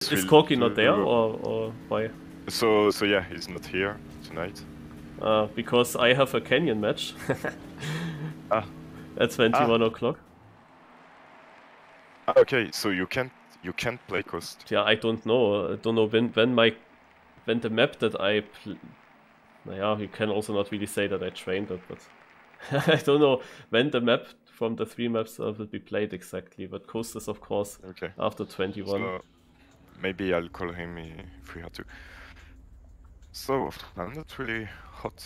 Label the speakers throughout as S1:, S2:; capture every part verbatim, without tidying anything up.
S1: is Corky not there, or, or why?
S2: So, so yeah, he's not here tonight.
S1: Uh, because I have a Canyon match.
S2: ah.
S1: At twenty-one
S2: ah.
S1: o'clock.
S2: Okay, so you can't you can't play Coast.
S1: Yeah, I don't know. I don't know when when my when the map that I pl yeah, you can also not really say that I trained it, but I don't know when the map from the three maps uh, will be played exactly. But Coast is of course
S2: okay.
S1: after twenty-one.
S2: So maybe I'll call him if we have to. So I'm not really hot.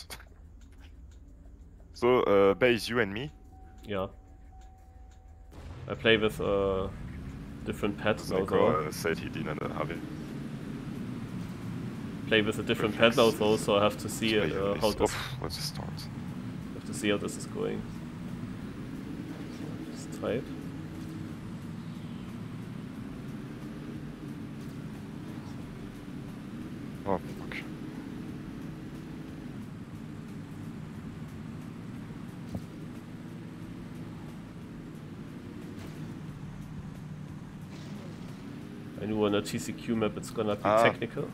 S2: So uh, base you and me.
S1: Yeah. I play with uh, different pets now.
S2: Nico uh, said he didn't have it.
S1: Play with a different pet now, though, so I have to see uh, how this.
S2: Oh, what's the start?
S1: I have to see how this is going. It's tight.
S2: Oh fuck.
S1: I knew on a T C Q map it's gonna be
S2: ah.
S1: technical.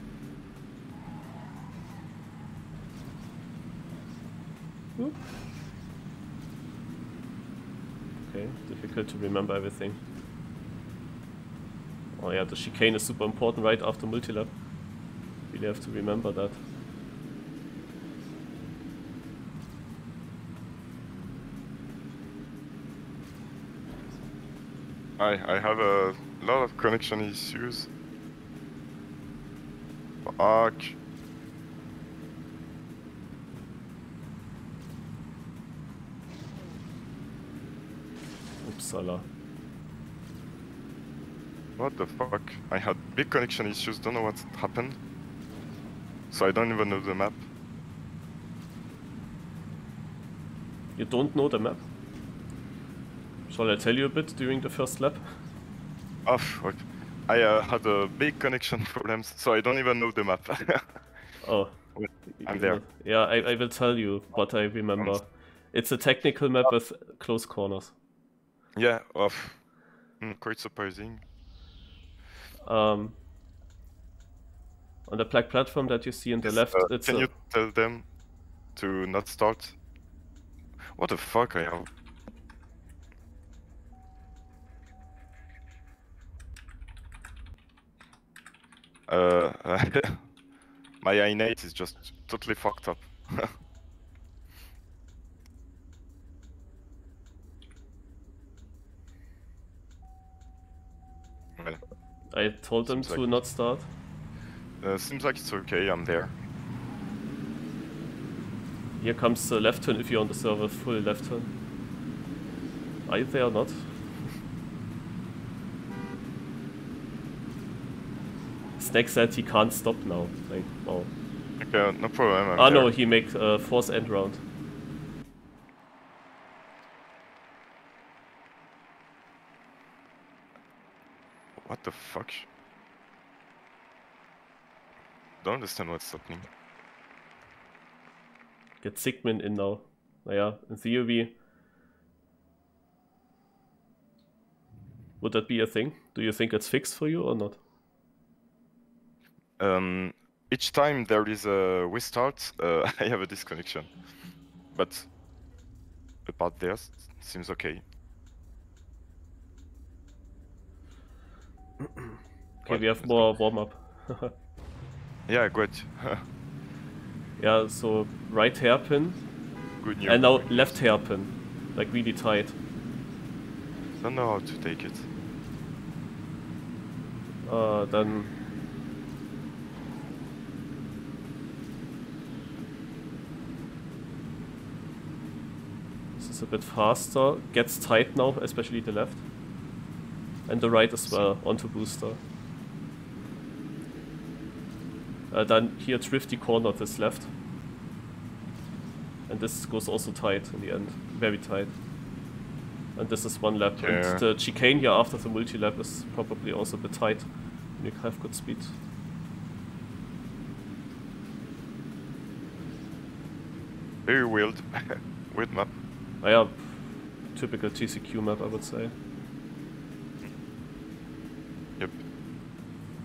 S1: Ooh. Okay, difficult to remember everything. Oh yeah, the chicane is super important right after multilap. Really have to remember that.
S2: I I have a lot of connection issues. Fuck.
S1: Uppsala.
S2: What the fuck? I had big connection issues, don't know what happened. So I don't even know the map.
S1: You don't know the map? Shall I tell you a bit during the first lap?
S2: Oh fuck. I uh, had a big connection problems, so I don't even know the map.
S1: Oh.
S2: I'm there.
S1: Yeah, I, I will tell you what I remember. It's a technical map with close corners.
S2: Yeah, oh, mm, quite surprising.
S1: Um, on the black platform that you see in the
S2: yes,
S1: left,
S2: uh,
S1: it's
S2: can
S1: a...
S2: you tell them to not start? What the fuck I have? Uh, my I eight is just totally fucked up. Well,
S1: I told them to
S2: like
S1: not start.
S2: Uh, seems like it's okay, I'm there.
S1: Here comes the left turn if you're on the server, full left turn. Are you there or not? Snake said he can't stop now. Like, wow.
S2: Okay, no problem. I'm
S1: ah
S2: there.
S1: no, he make uh, fourth end round.
S2: What the fuck? Don't understand what's happening.
S1: Get Sigmund in now. Naja, in theory. Would that be a thing? Do you think it's fixed for you or not?
S2: Um, each time there is a restart, uh, I have a disconnection. But apart there, seems okay.
S1: Okay,
S2: what?
S1: we have
S2: Let's
S1: more
S2: go.
S1: warm-up.
S2: Yeah, good.
S1: Yeah, so right hairpin.
S2: Good news.
S1: And now left hairpin. Like really tight.
S2: Don't know how to take it.
S1: Uh, then... This is a bit faster. Gets tight now, especially the left. And the right as well, onto booster. Uh, then here thrifty corner this left. And this goes also tight in the end. Very tight. And this is one lap.
S2: Yeah.
S1: And the chicane here after the multi-lap is probably also a bit tight. You have good speed.
S2: Very weird. Weird map.
S1: Oh, yeah, typical T C Q map, I would say.
S2: Yep.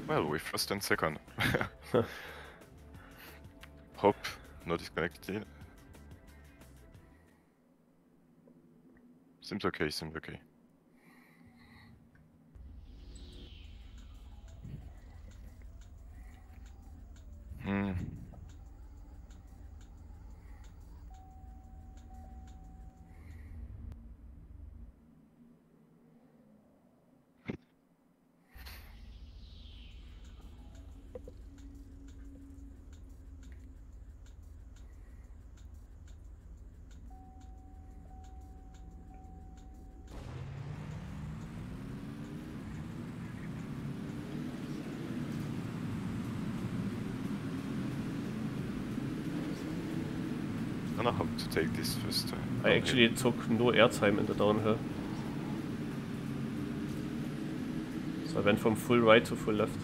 S2: Well, we first and second. Hope not disconnected. Seems okay, seems okay. Hmm. I don't know how to take this first. Uh,
S1: I actually took no airtime in the downhill. So I went from full right to full left.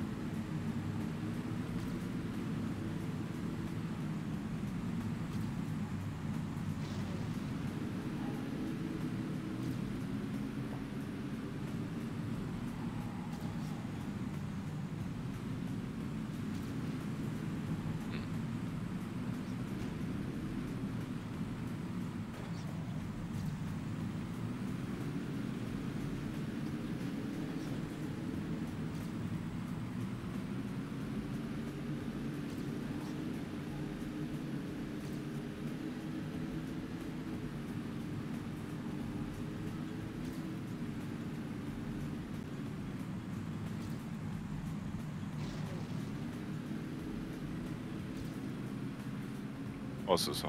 S2: Also so.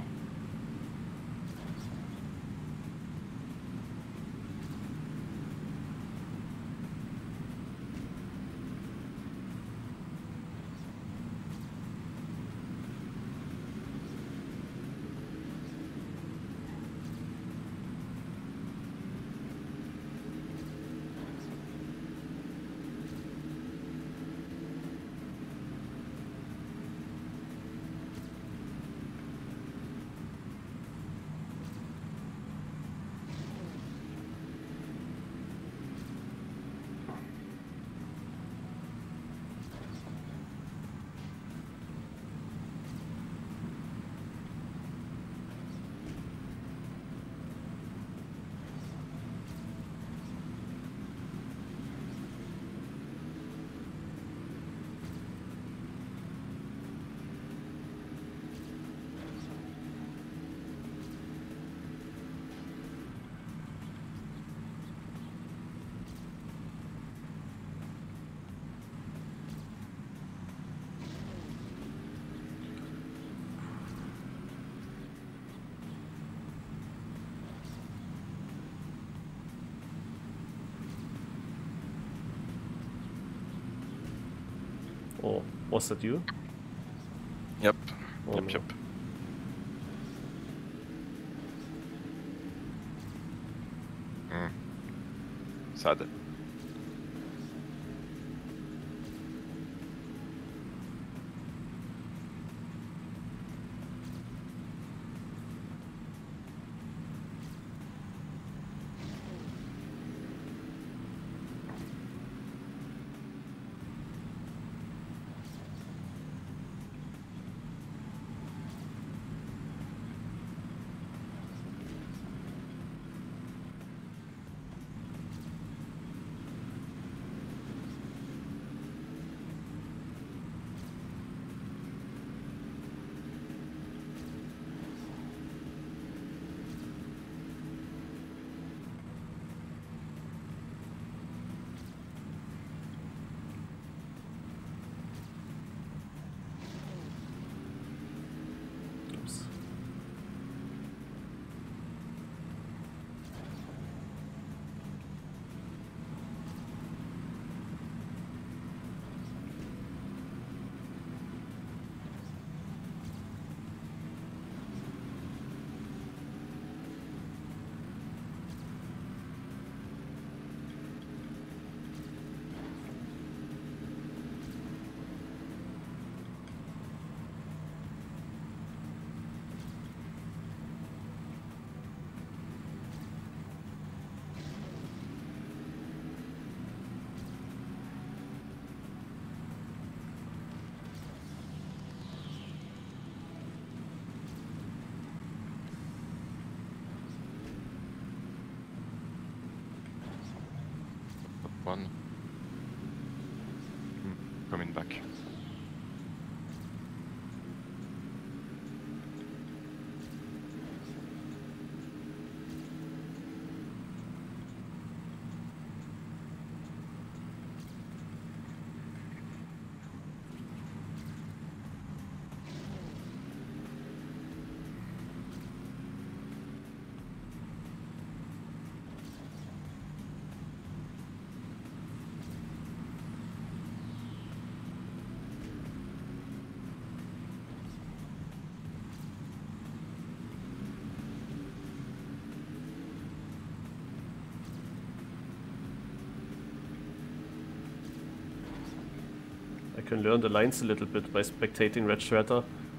S2: Oh, was that you? Yep.
S1: Oh,
S2: yep,
S1: no.
S2: yep. Mm. Sad. one. Hmm, coming back.
S1: I can learn the lines a little bit by spectating Red Shredder.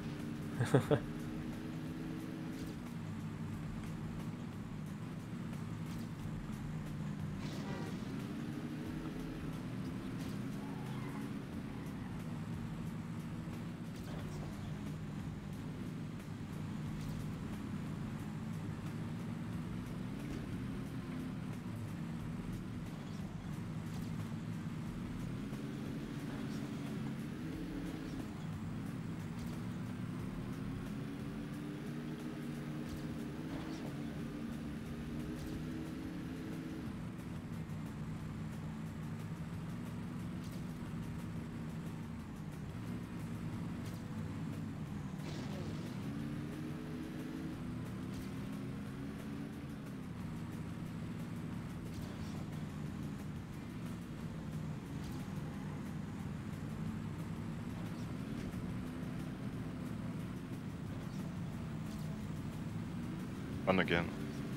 S2: One again.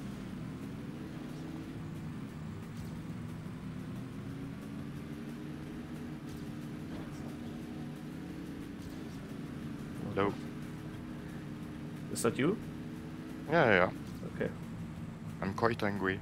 S2: Hello.
S1: Is that you?
S2: Yeah, yeah, yeah.
S1: Okay.
S2: I'm quite angry.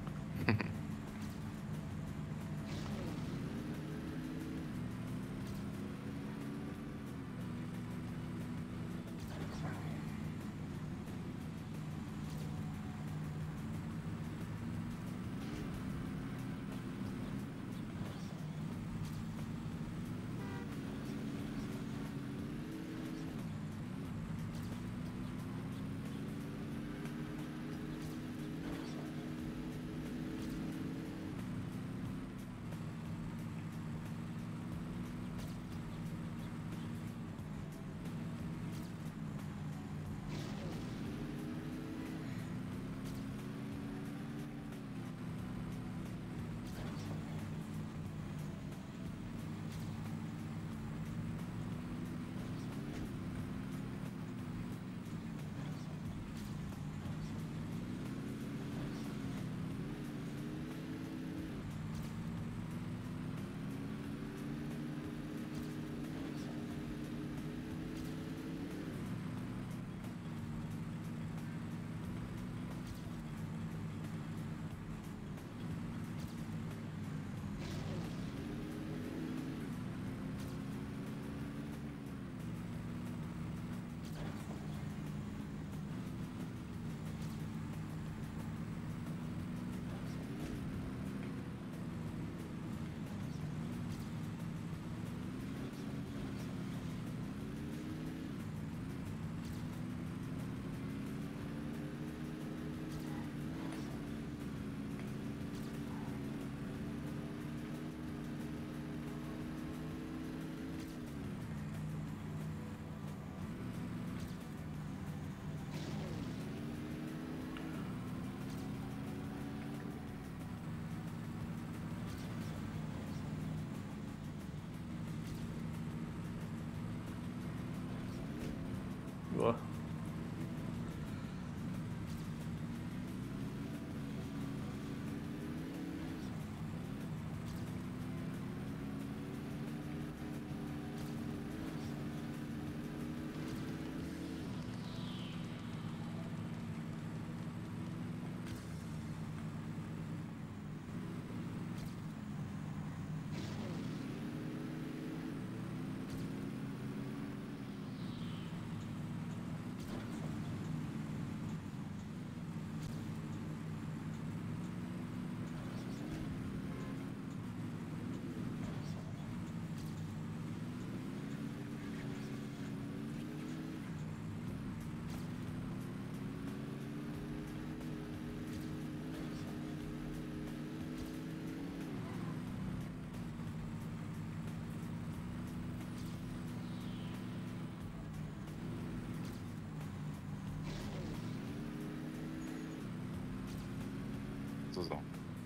S2: So, so.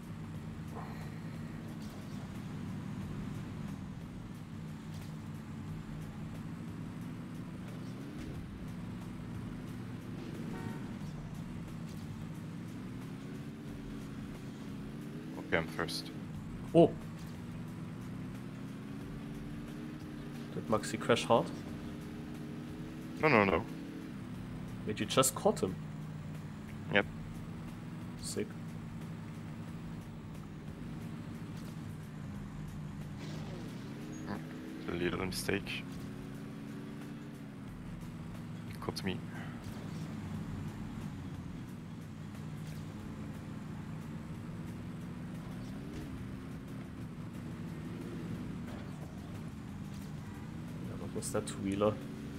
S2: Okay, I'm first.
S1: Oh! Did Maxi crash hard?
S2: No, no, no.
S1: Wait, you just caught him?
S2: Yep.
S1: Sick.
S2: A little mistake. Caught me.
S1: Yeah, what was that two-wheeler?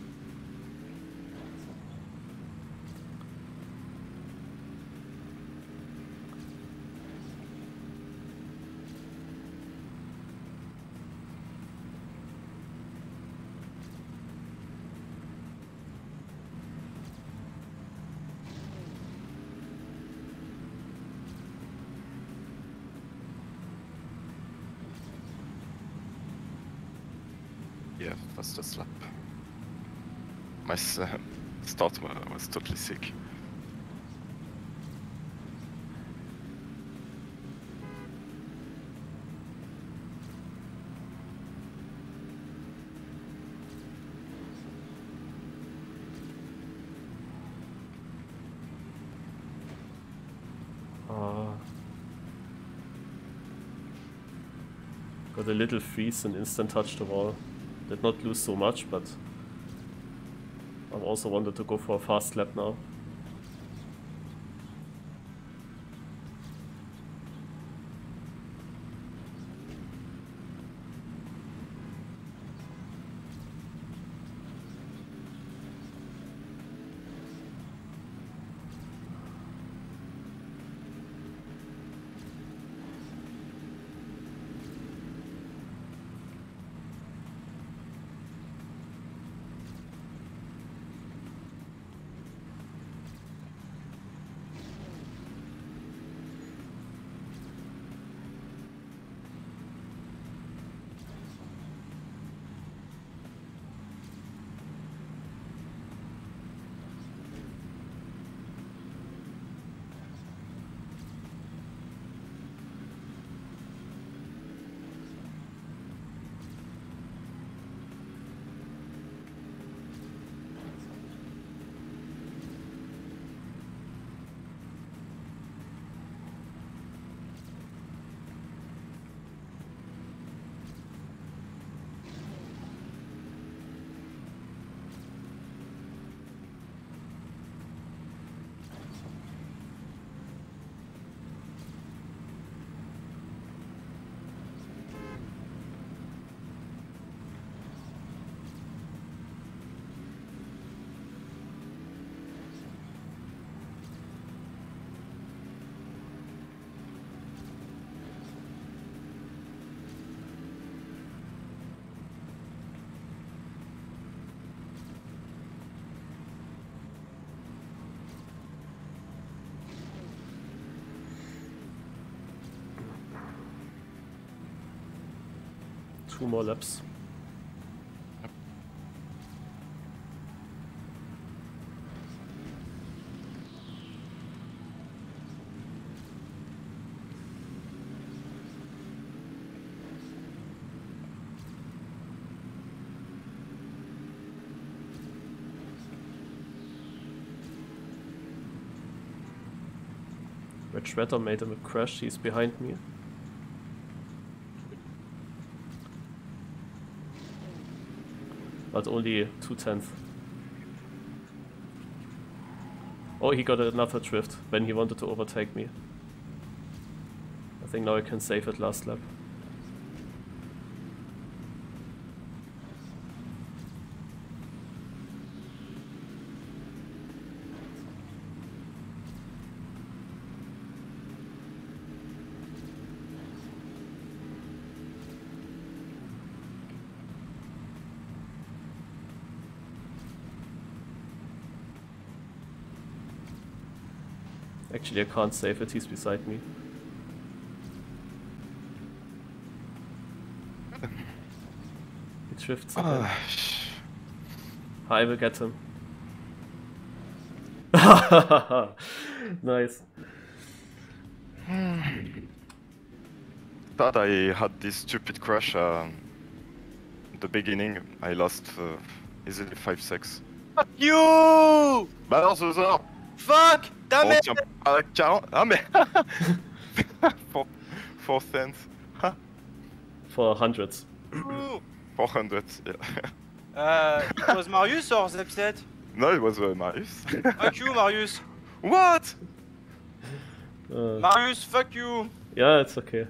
S2: Yeah, fastest lap. My s- uh, start wa- was totally sick.
S1: Uh, got a little freeze and instant touch the wall. Did not lose so much, but I also wanted to go for a fast lap now. Two more laps. Red Shredder made him a crash, he's behind me. But only two tenths. Oh, he got another drift when he wanted to overtake me. I think now I can save it last lap. Actually, I can't save it, he's beside me. drifts again.
S2: Ah,
S1: I will get him. Nice.
S2: thought I had this stupid crash uh, at the beginning. I lost uh, easily five six.
S3: Fuck you!
S2: Bah non, ce soir,
S3: Fuck! Ta
S2: on
S3: mère!
S2: tient pas la quarante. Ah mais four, four cents.
S1: For hundreds.
S2: four hundred, yeah.
S3: Uh, it was Marius or Zepset?
S2: No, it was uh, Marius.
S3: Fuck you, Marius!
S2: What?
S1: Uh,
S3: Marius, fuck you!
S1: yeah, it's okay.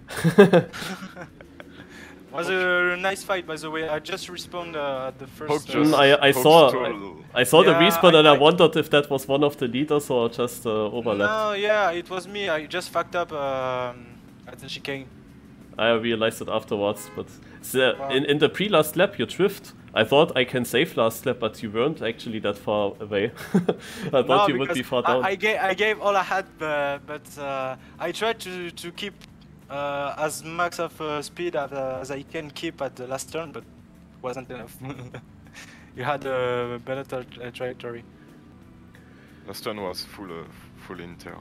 S3: Was a nice fight, by the way. I just respawned uh, at the
S2: Hope
S3: first. Uh,
S2: just-
S1: I, I
S2: Hope
S1: saw
S2: stole-
S1: I, I saw the
S3: Yeah,
S1: respawn
S3: I-
S1: and I
S3: I-
S1: wondered if that was one of the leaders or just uh, overlapped.
S3: no, yeah, it was me. I just fucked up um, at the chicane.
S1: I realized it afterwards, but the,
S3: Wow.
S1: in, in the pre-last lap you drift. I thought I can save last lap, but you weren't actually that far away. I thought
S3: No,
S1: you would be
S3: because
S1: far down.
S3: I, I, gave, I gave all I had, but, but uh, I tried to, to keep uh, as max of uh, speed as, uh, as I can keep at the last turn, but wasn't enough. You had a better tra- trajectory.
S2: Last one was full, uh, full inter.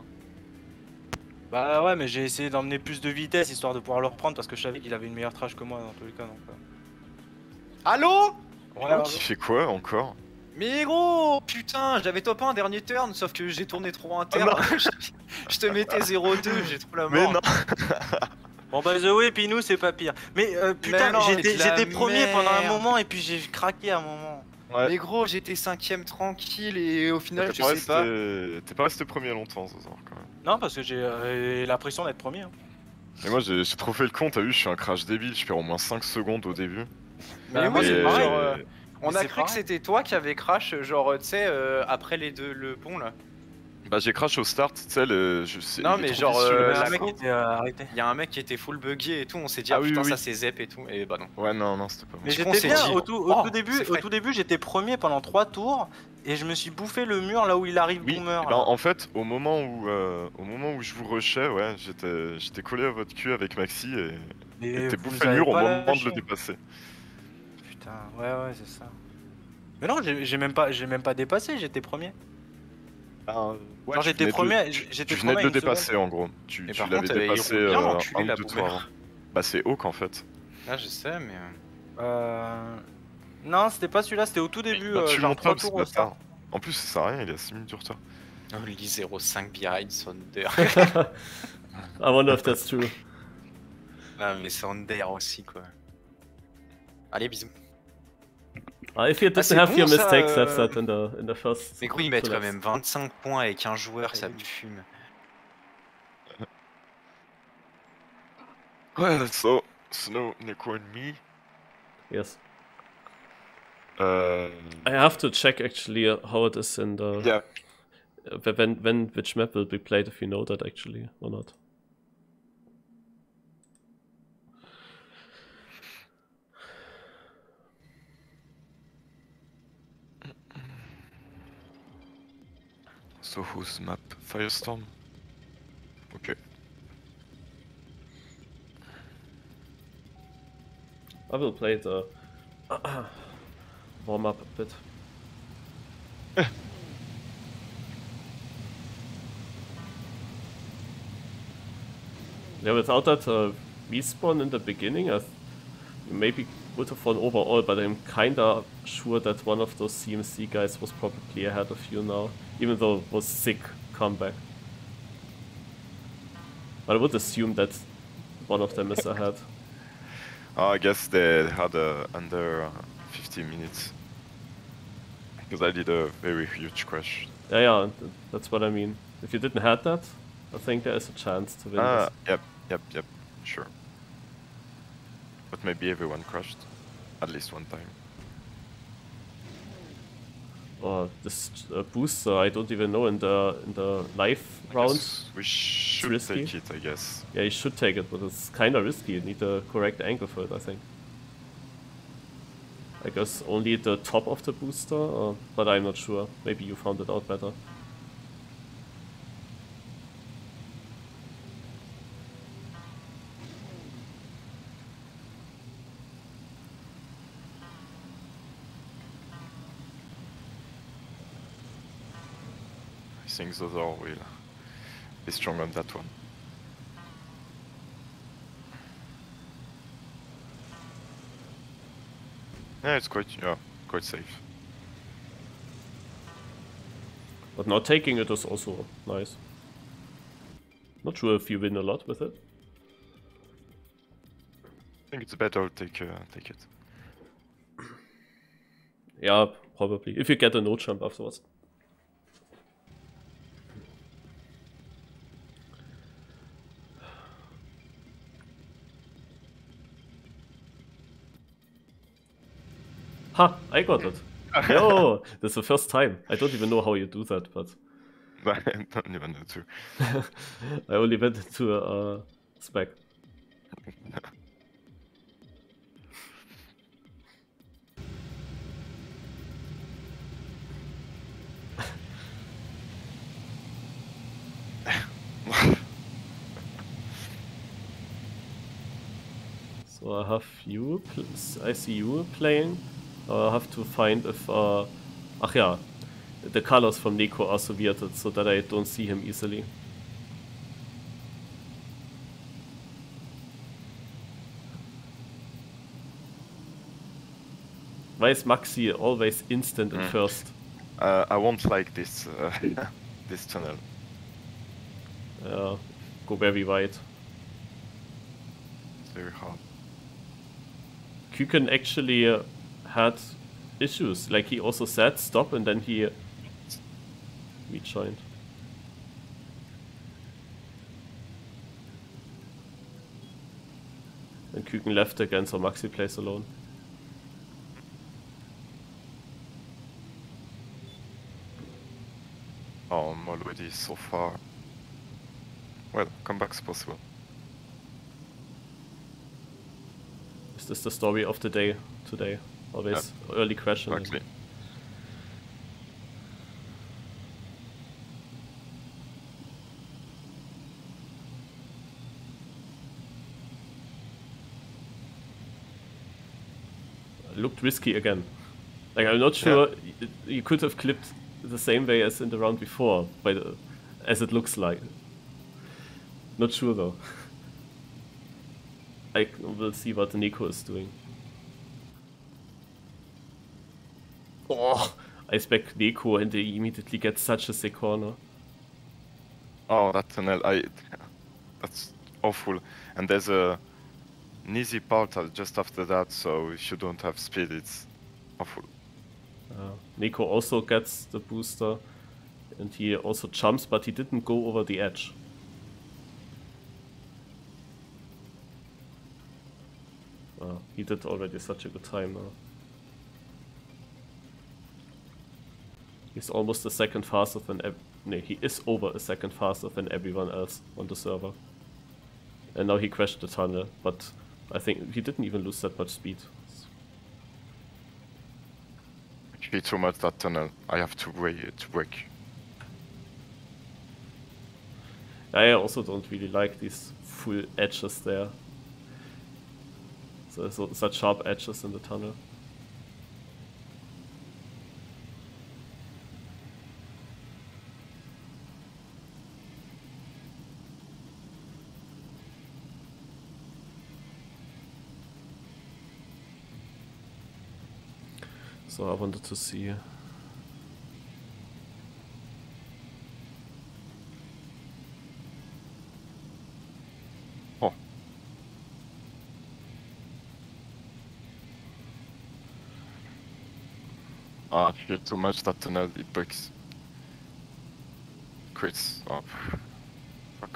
S3: Bah ouais, mais j'ai essayé d'emmener plus de vitesse histoire de pouvoir le reprendre parce que je savais qu'il avait une meilleure trash que moi dans tous les cas. Donc, euh.
S4: Allô?
S3: Ouais,
S2: Oh,
S3: ouais.
S2: qui fait quoi encore?
S4: Mais gros, putain, j'avais top un dernier turn, sauf que j'ai tourné trop inter.
S2: non.
S4: Je te mettais zéro deux, j'ai trop la mort.
S2: Mais non.
S3: Bon, by the way, Pinou, c'est pas pire. Mais euh, putain,
S4: non,
S3: j'étais
S4: c'est de la
S3: j'étais premier pendant un
S4: merde.
S3: moment et puis j'ai craqué à un moment.
S2: Ouais.
S4: Mais gros, j'étais cinquième tranquille et au final,
S2: T'es
S4: je
S2: pas,
S4: sais pas.
S2: resté... T'es pas resté premier longtemps, ce soir, quand même.
S3: Non, parce que j'ai euh, l'impression d'être premier. hein.
S2: Et moi, j'ai j'ai trop fait le con, t'as vu, je suis un crash débile, je perds au moins cinq secondes au début.
S4: Mais
S3: Bah,
S4: moi,
S2: Et-
S4: c'est pareil. euh, On
S3: Mais
S4: a
S3: c'est
S4: cru que
S3: pareil.
S4: c'était toi qui avait crash, genre, tu sais, euh, après les deux, le pont là.
S2: Bah, j'ai crash au start, tu sais, le... je sais.
S4: Non,
S2: il est
S4: mais
S2: trop
S4: genre,
S2: vicieux,
S4: euh,
S2: le
S3: Le
S4: la
S3: mec
S4: co-
S3: était euh, arrêté.
S4: Il y a un mec qui était full buggy et tout, on s'est dit,
S2: Ah
S4: ah,
S2: oui,
S4: putain,
S2: oui,
S4: ça
S2: oui.
S4: c'est Zep et tout, et bah non.
S2: Ouais, non, non, c'était pas moi.
S3: Mais
S4: Du coup, on
S3: j'étais
S4: s'est
S3: bien,
S4: dit,
S3: au tout, au
S4: oh,
S3: tout début,
S4: c'est
S3: au
S4: frais.
S3: tout début j'étais premier pendant trois tours et je me suis bouffé le mur là où il arrive
S2: Oui,
S3: boomer.
S2: eh ben, en fait, au moment où, euh, au moment où je vous rushais, ouais, j'étais, j'étais collé à votre cul avec Maxi et
S3: Mais
S2: t'es
S3: vous
S2: bouffé
S3: avez
S2: le mur au
S3: pas
S2: moment de
S3: lâché.
S2: le dépasser.
S3: Putain, ouais ouais c'est ça. Mais non, j'ai j'ai même pas, j'ai même pas dépassé, j'étais premier.
S2: Ah, ouais,
S3: Genre
S2: tu
S3: j'étais
S2: venais de-
S3: premier,
S2: Tu
S3: j'étais
S2: venais
S3: premier
S2: de le
S3: à une
S2: dépasser en gros. Tu,
S4: Et
S2: tu
S4: par
S2: l'avais
S4: contre, euh, il
S2: dépassé
S4: roule bien
S2: euh,
S4: l'enculé,
S2: un
S4: la
S2: ou deux
S4: boomer.
S2: tours avant. Bah, c'est Hawk en fait.
S4: Ah, je sais, mais. euh,
S3: seconde. Euh... Non, c'était pas celui-là, c'était au tout début,
S2: Bah,
S3: euh,
S2: tu le
S3: genre
S2: montes
S3: trois
S2: pas parce
S3: tours
S2: que
S3: au start.
S2: bâtard. En plus, ça sert à rien, il est à six minutes de retard.
S4: Only zéro cinq behind Sonder.
S1: I wonder if that's true.
S4: Ah, mais Sonder aussi, quoi. Allez, bisous.
S1: Uh, if you didn't
S4: c'est
S1: have
S4: bon,
S1: your
S4: ça,
S1: mistakes,
S4: euh,
S1: that's that in the in the first.
S4: Mais gros, ils mettent
S1: two
S4: quand
S1: laps.
S4: même vingt-cinq points avec un joueur, ça me fume.
S2: Well, so, Snow, Neko and me.
S1: Yes.
S2: Uh,
S1: I have to check actually uh, how it is in the
S2: yeah,
S1: uh, when when which map will be played, if you know that actually or not.
S2: so whose map? Firestorm? Okay.
S1: I will play the warm up a bit. Yeah, without that uh, respawn in the beginning, I th- maybe would have won overall, but I'm kinda sure that one of those C M C guys was probably ahead of you now, even though it was sick comeback. But I would assume that one of them is ahead.
S2: Oh, I guess they had uh, under uh, fifty minutes. Because I did a very huge crash.
S1: Yeah, yeah, th- that's what I mean. If you didn't have that, I think there is a chance to win
S2: Ah,
S1: this.
S2: yep, yep, yep, sure. But maybe everyone crashed. At least one time.
S1: Or this uh, booster, I don't even know in the in the live
S2: I
S1: round.
S2: guess we should
S1: risky.
S2: take it, I guess.
S1: Yeah, you should take it, but it's kind of risky. You need the correct angle for it, I think. I guess only the top of the booster, uh, but I'm not sure. Maybe you found it out better.
S2: think Zozor will be strong on that one. Yeah, it's quite, yeah, quite safe.
S1: But not taking it is also nice. Not sure if you win a lot with it.
S2: I think it's better to take, uh, take it.
S1: Yeah, probably. If you get a no jump afterwards. Ha! I got it. Yo! That's the first time. I don't even know how you do that, but
S2: I don't even know too.
S1: I only went into a uh, spec. So I have you, pl I see you playing. Uh, I have to find if, uh, ach yeah, the colors from Neko are so weirded so that I don't see him easily. Why is Maxi always instant at
S2: Mm.
S1: first?
S2: Uh, I won't like this, uh, this tunnel.
S1: Uh, go very wide.
S2: It's very hard.
S1: Kuken actually uh, had issues. Like he also said stop and then he rejoined. And Kuken left again, so Maxi plays alone.
S2: Oh, Molody is so far. Well, comeback's possible.
S1: Is this the story of the day today? Always early question.
S2: Exactly.
S1: Looked risky again. Like I'm not sure y you could have clipped the same way as in the round before, by the, as it looks like. Not sure though. I will see what Neko is doing. Oh, I spec Neko and they immediately get such a sick corner.
S2: Oh, that tunnel, I... That's awful. And there's a an easy part just after that, so if you don't have speed, it's awful.
S1: Uh, Neko also gets the booster and he also jumps, but he didn't go over the edge. Uh, he did already such a good time now. He's almost a second faster than ev no, he is over a second faster than everyone else on the server. And now he crashed the tunnel, but I think he didn't even lose that much speed.
S2: Actually, too much that tunnel. I have to break to break.
S1: I also don't really like these full edges there. So, so such sharp edges in the tunnel. So I wanted to see.
S2: Oh. Ah, actually, too much that tunnel, it breaks. Crits. Oh. Fuck.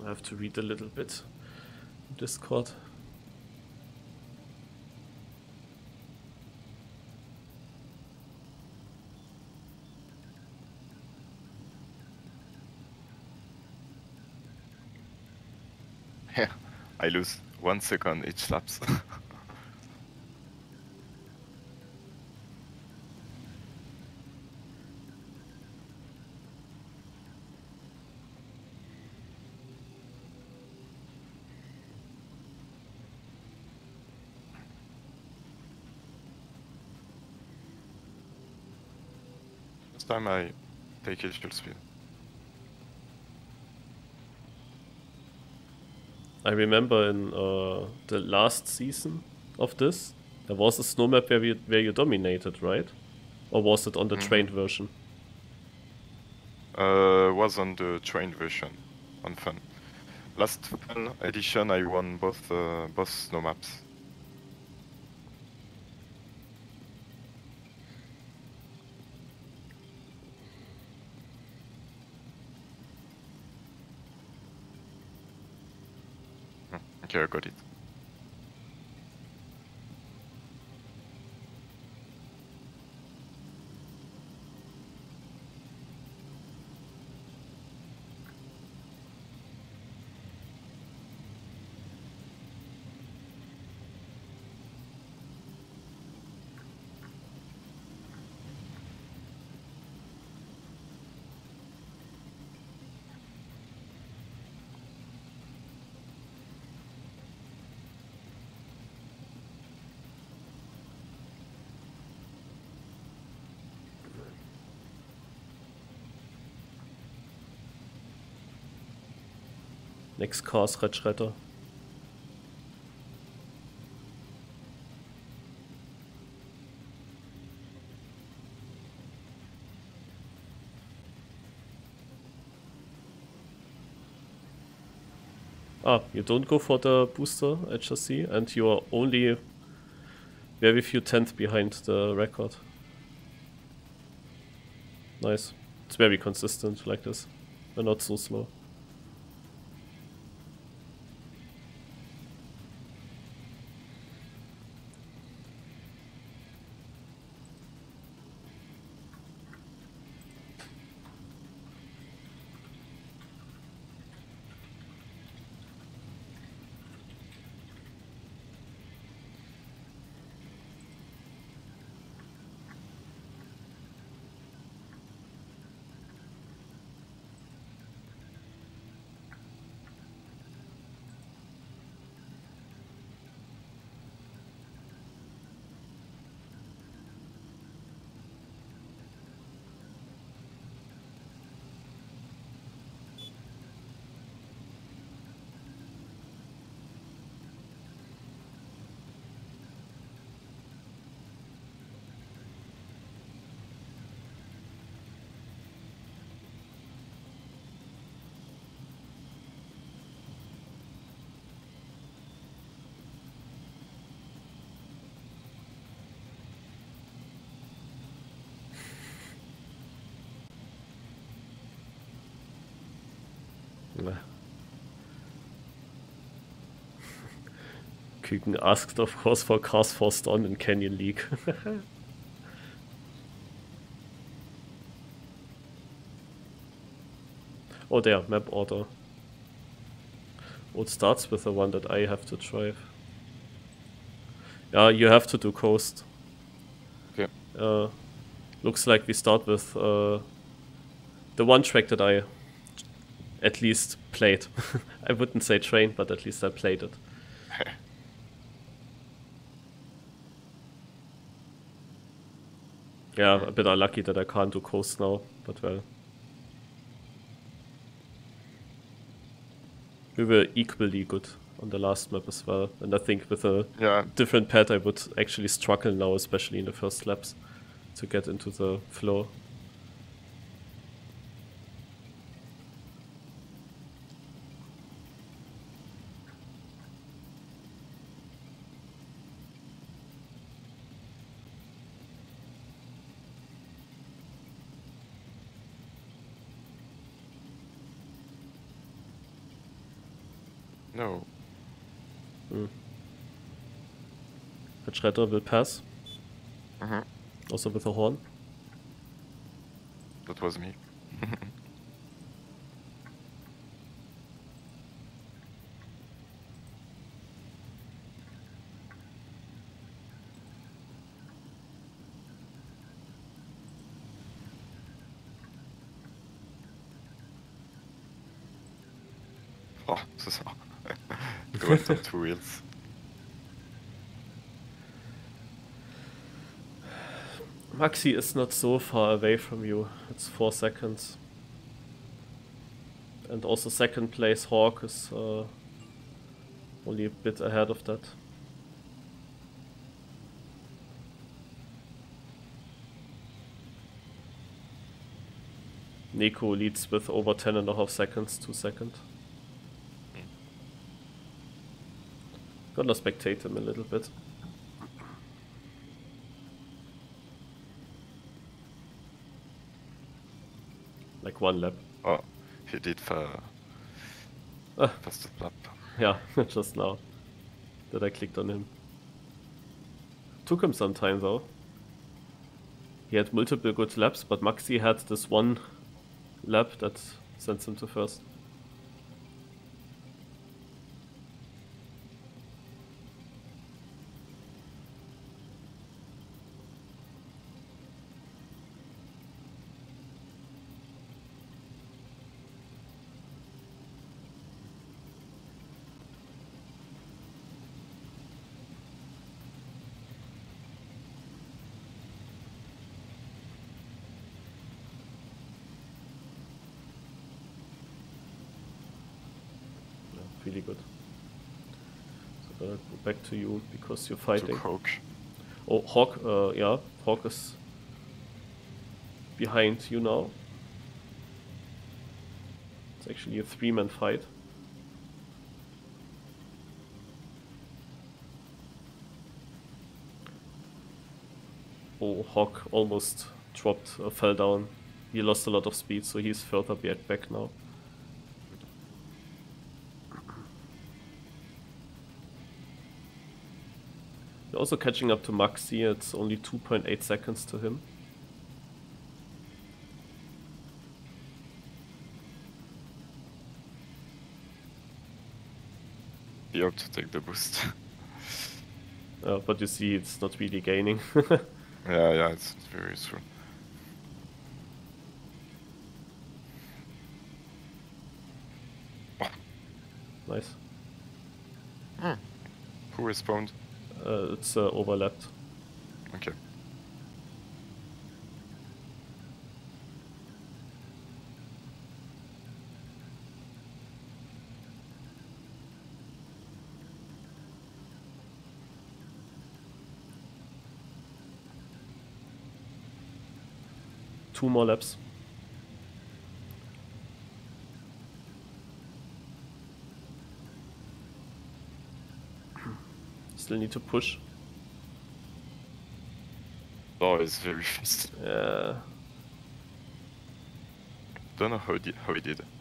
S1: have to read a little bit Discord.
S2: Yeah, I lose one second each laps. This time I take it full speed.
S1: I remember in uh, the last season of this, there was a snow map where, we, where you dominated, right? Or was it on the
S2: Mhm.
S1: trained version?
S2: Uh, was on the trained version, on fun. Last fun edition, I won both uh, both snow maps. Hmm, Okay, I got it.
S1: Next car's Radschretter. Ah, you don't go for the booster, I just see, and you are only very few tenths behind the record. Nice. It's very consistent like this. And not so slow. Küken asked, of course, for cars forced on in Canyon League. Oh, there, map order. Oh, it starts with the one that I have to drive. Yeah, you have to do coast.
S2: Okay.
S1: Uh, looks like we start with uh, the one track that I at least played. I wouldn't say trained, but at least I played it. Yeah, a bit unlucky that I can't do coast now, but well. We were equally good on the last map as well, and I think with a
S2: Yeah,
S1: different pad I would actually struggle now, especially in the first laps, to get into the flow.
S2: No.
S1: But Shredder will pass.
S2: Mhm.
S1: Also with a horn.
S2: That was me. Oh, so so. Going on two wheels.
S1: Maxi is not so far away from you. It's four seconds. And also second place Hawk is uh, only a bit ahead of that. Nico leads with over ten and a half seconds to second. Gonna spectate him a little bit. Like one lap.
S2: Oh, he did for
S1: Ah.
S2: fastest lap.
S1: Yeah, just now that I clicked on him. Took him some time though. He had multiple good laps, but Maxi had this one lap that sends him to first. Really good. So gonna go back to you because you're fighting.
S2: Took Hawk.
S1: Oh, Hawk, uh, yeah, Hawk is behind you now. It's actually a three-man fight. Oh, Hawk almost dropped, uh, fell down. He lost a lot of speed, so he's further back, back now. You're also catching up to Maxi, it's only two point eight seconds to him.
S2: He hoped to take the boost.
S1: Uh, but you see, it's not really gaining.
S2: Yeah, yeah, it's very useful.
S1: Nice.
S2: Who respawned?
S1: Uh, it's uh, overlapped.
S2: Okay.
S1: Two more laps. Still need to push.
S2: Oh, it's very fast.
S1: Yeah.
S2: Don't know how he did. How he did.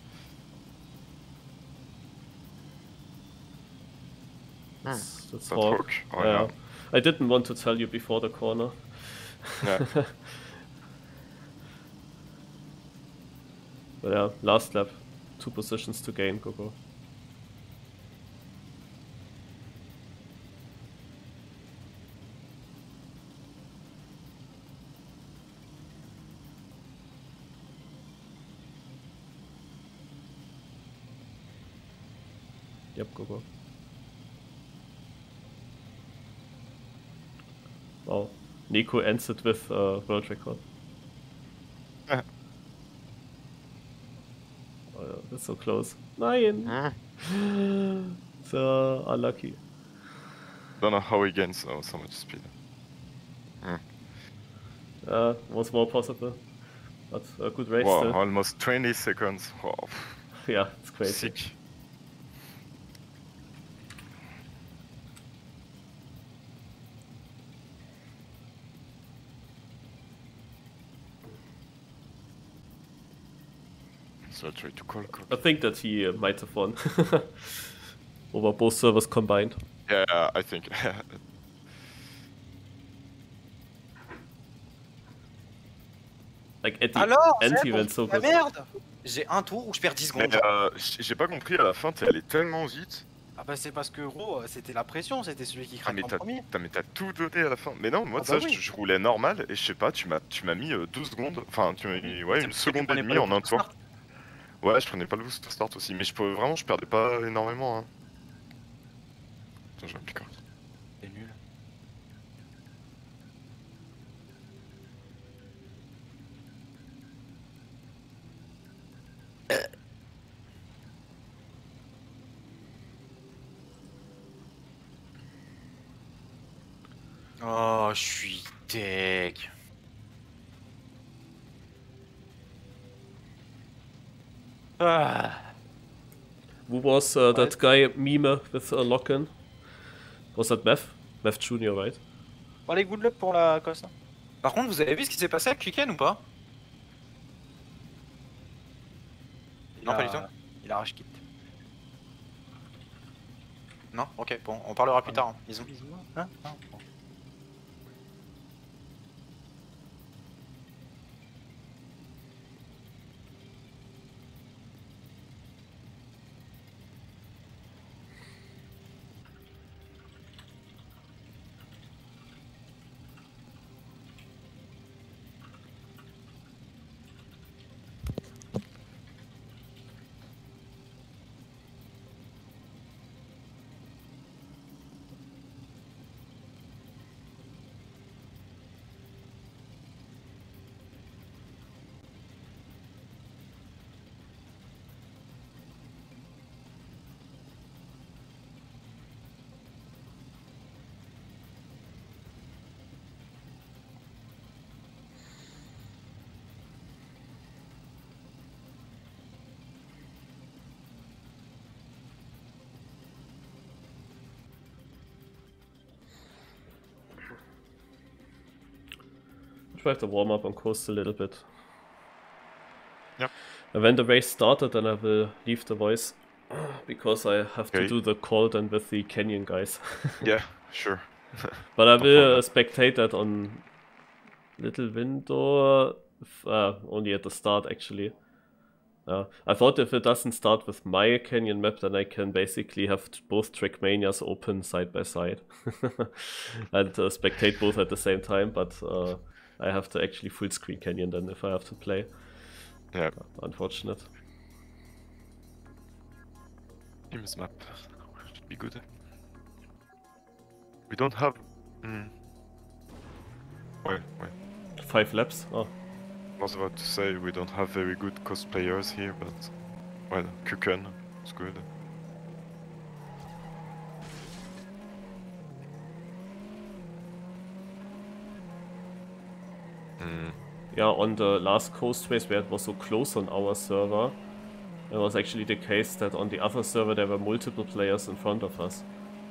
S1: That's, that's
S2: That
S1: Hawk.
S2: Hawk. Oh,
S1: yeah.
S2: yeah.
S1: I didn't want to tell you before the corner.
S2: Yeah.
S1: But yeah, last lap. Two positions to gain, go go. Yep, go go. Wow. Nico ends it with uh, world record.
S2: Yeah.
S1: Oh, yeah, that's so close. Nine! So unlucky.
S2: Don't know how he gains so, so much speed.
S1: Uh, was more possible. But a good race
S2: Wow,
S1: still.
S2: almost twenty seconds. Wow.
S1: Yeah, it's crazy.
S2: Sick. So I try to call call.
S1: I think that he uh, might have won. over both servers combined.
S2: Yeah, I think.
S1: Like at the
S3: Alors,
S1: end,
S3: Zeb,
S1: he
S3: on
S1: went so
S3: fout la
S1: good.
S3: merde. J'ai un tour où je perds dix
S2: Mais
S3: secondes.
S2: euh, j'ai pas compris à la fin, t'es allé tellement vite.
S3: Ah bah c'est parce que gros, c'était la pression, c'était celui qui
S2: Ah,
S3: craque
S2: mais
S3: en
S2: t'as
S3: premier.
S2: t'as- mais t'as tout donné à la fin. Mais non, moi
S3: Ah
S2: ça,
S3: bah
S2: je,
S3: oui.
S2: je roulais normal et je sais pas, tu m'as tu m'as mis euh, douze secondes. Enfin, tu m'as mis ouais,
S3: C'est
S2: une
S3: parce que tu
S2: seconde et
S3: prenais pas
S2: demie
S3: le
S2: en un
S3: boost
S2: tour.
S3: start.
S2: Ouais, je prenais pas le boost start aussi, mais je peux vraiment, je perdais pas énormément. Hein. Attends, j'ai un piquant.
S3: C'est nul.
S4: Oh, je suis deg.
S3: Ah.
S1: Who was uh, that
S3: Right.
S1: guy meme with a lock-in? Was that Mev? Mev Junior, right?
S3: Bon allez, good luck pour la cosse. hein.
S4: Par contre, vous avez vu ce qui s'est passé avec Kiken ou pas?
S3: Il
S4: Non,
S3: a-
S4: pas du tout.
S3: Il a rage kit.
S4: Non? Ok, bon, on parlera plus tard. hein. Ils ont...
S3: Hein Ah, bon.
S1: Try to warm up on coast a little bit.
S2: Yep.
S1: And when the race started, then I will leave the voice because I have to
S2: Okay.
S1: do the call then with the Canyon guys.
S2: Yeah, sure.
S1: But I
S2: No
S1: will
S2: problem.
S1: uh, spectate that on little window, f- uh, only at the start actually. Uh, I thought if it doesn't start with my Canyon map, then I can basically have t- both Trackmanias open side by side and uh, spectate both at the same time. But uh, I have to actually full screen Canyon then if I have to play.
S2: Yeah.
S1: Unfortunate.
S2: Teams map should be good. We don't have. Hmm. Wait, wait.
S1: Five laps. Oh,
S2: I was about to say we don't have very good cosplayers here, but well, Kuken is good. Hmm.
S1: yeah. On the last coast race where it was so close on our server, it was actually the case that on the other server there were multiple players in front of us.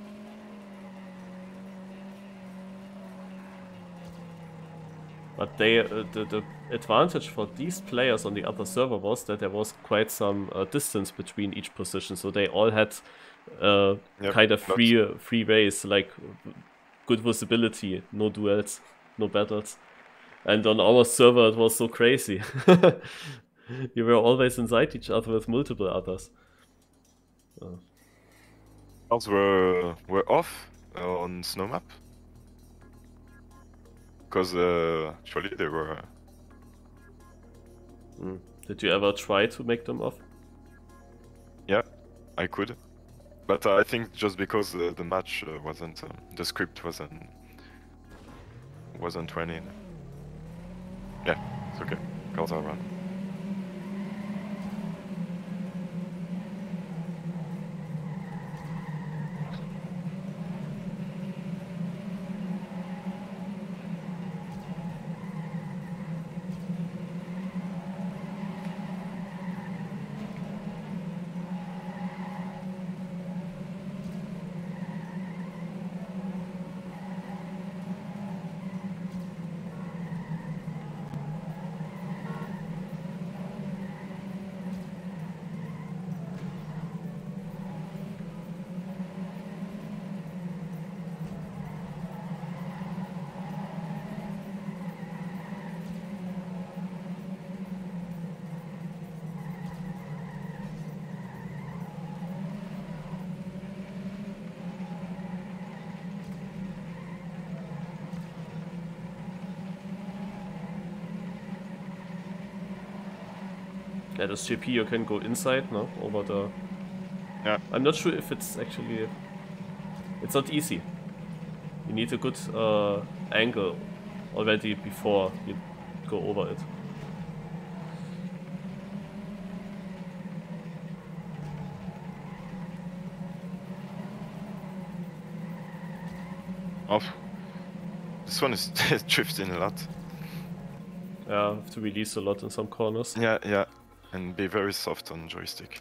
S1: But they, uh, the, the advantage for these players on the other server was that there was quite some uh, distance between each position, so they all had uh,
S2: Yep,
S1: kind of
S2: that's-
S1: free uh, free race, like good visibility, no duels, no battles. And on our server it was so crazy. You were always inside each other with multiple others.
S2: Ours were were off uh, on snow map. Because uh, actually they were.
S1: Mm. Did you ever try to make them off?
S2: Yeah, I could, but uh, I think just because uh, the match uh, wasn't, um, the script wasn't wasn't running. Yeah, it's okay. Calls are run.
S1: Yeah, this J P you can go inside, no? Over the...
S2: Yeah.
S1: I'm not sure if it's actually... It's not easy. You need a good uh, angle already before you go over it.
S2: Oh, this one is drifting a lot.
S1: Yeah, have to release a lot in some corners.
S2: Yeah, yeah, and be very soft on joystick.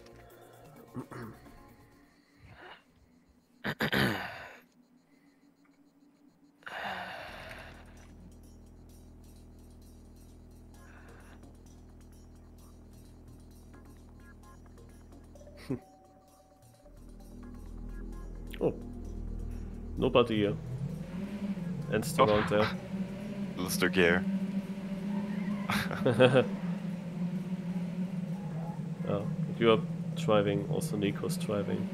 S1: Oh. Nobody uh, ends the
S2: Oh.
S1: round there.
S2: Lost the gear.
S1: Yeah, you are driving, also Nico's driving.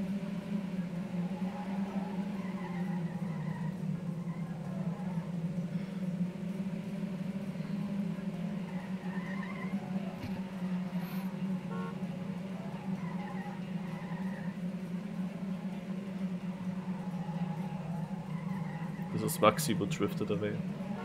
S1: This is Maxi who drifted away.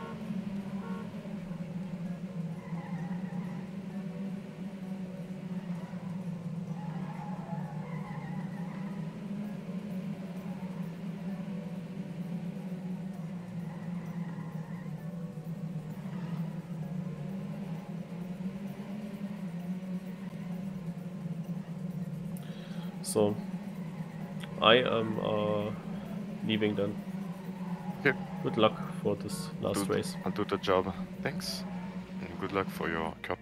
S1: So, I am uh, leaving then.
S2: Okay.
S1: Good luck for this last
S2: Do-
S1: race.
S2: I'll do the job. Thanks. And good luck for your cup.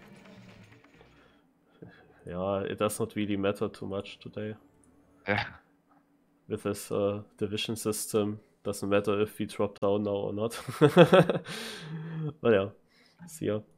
S1: Yeah, it does not really matter too much today.
S2: Yeah.
S1: With this uh, division system, doesn't matter if we drop down now or not. But yeah, see ya.